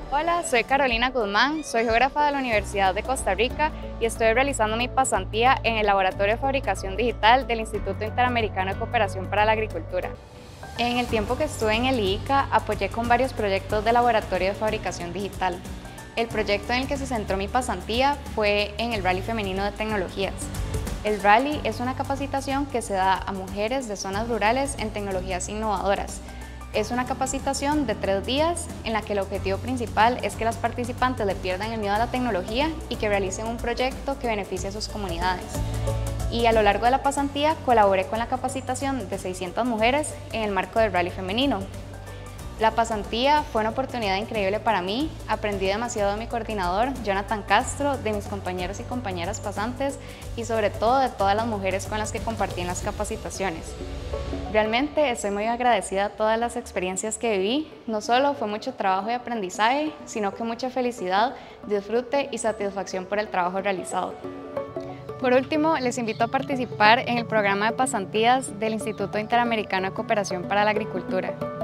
Hola, soy Carolina Guzmán, soy geógrafa de la Universidad de Costa Rica y estoy realizando mi pasantía en el Laboratorio de Fabricación Digital del Instituto Interamericano de Cooperación para la Agricultura. En el tiempo que estuve en el IICA, apoyé con varios proyectos de laboratorio de fabricación digital. El proyecto en el que se centró mi pasantía fue en el Rally Femenino de Tecnologías. El Rally es una capacitación que se da a mujeres de zonas rurales en tecnologías innovadoras. Es una capacitación de 3 días en la que el objetivo principal es que las participantes le pierdan el miedo a la tecnología y que realicen un proyecto que beneficie a sus comunidades. Y a lo largo de la pasantía colaboré con la capacitación de 600 mujeres en el marco del Rally Femenino. La pasantía fue una oportunidad increíble para mí, aprendí demasiado de mi coordinador, Jonathan Castro, de mis compañeros y compañeras pasantes y sobre todo de todas las mujeres con las que compartí en las capacitaciones. Realmente estoy muy agradecida a todas las experiencias que viví, no solo fue mucho trabajo y aprendizaje, sino que mucha felicidad, disfrute y satisfacción por el trabajo realizado. Por último, les invito a participar en el programa de pasantías del Instituto Interamericano de Cooperación para la Agricultura.